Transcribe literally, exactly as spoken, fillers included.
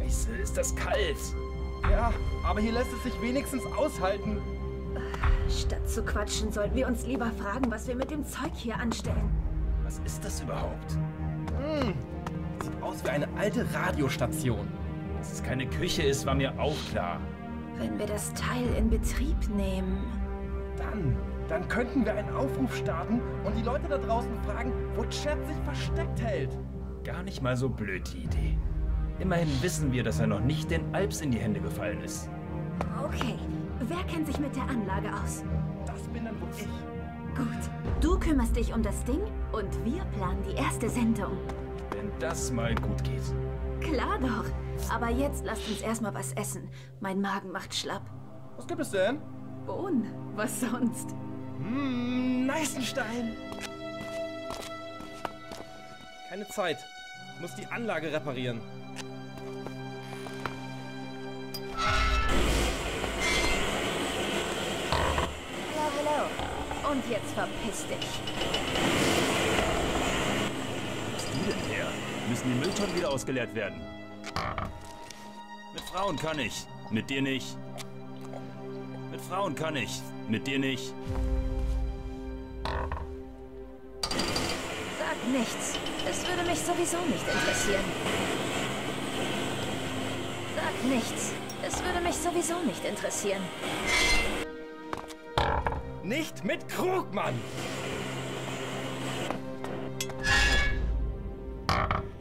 Scheiße, ist das kalt. Ja, aber hier lässt es sich wenigstens aushalten. Statt zu quatschen, sollten wir uns lieber fragen, was wir mit dem Zeug hier anstellen. Was ist das überhaupt? Hm, sieht aus wie eine alte Radiostation. Dass es keine Küche ist, war mir auch klar. Wenn wir das Teil in Betrieb nehmen... Dann, dann könnten wir einen Aufruf starten und die Leute da draußen fragen, wo Chad sich versteckt hält. Gar nicht mal so blöd, die Idee. Immerhin wissen wir, dass er noch nicht den Alps in die Hände gefallen ist. Okay, wer kennt sich mit der Anlage aus? Das bin dann wohl ich. Gut, du kümmerst dich um das Ding und wir planen die erste Sendung. Wenn das mal gut geht. Klar doch, aber jetzt lasst uns erstmal was essen. Mein Magen macht schlapp. Was gibt es denn? Bohnen, was sonst? Mmh, Neißenstein. Keine Zeit. Ich muss die Anlage reparieren. Hallo, hallo. Und jetzt verpiss dich. Wo bist du denn her? Müssen die Mülltonnen wieder ausgeleert werden? Mit Frauen kann ich, mit dir nicht. Mit Frauen kann ich, mit dir nicht. Sag nichts. Es würde mich sowieso nicht interessieren. Sag nichts. Es würde mich sowieso nicht interessieren. Nicht mit Krugmann!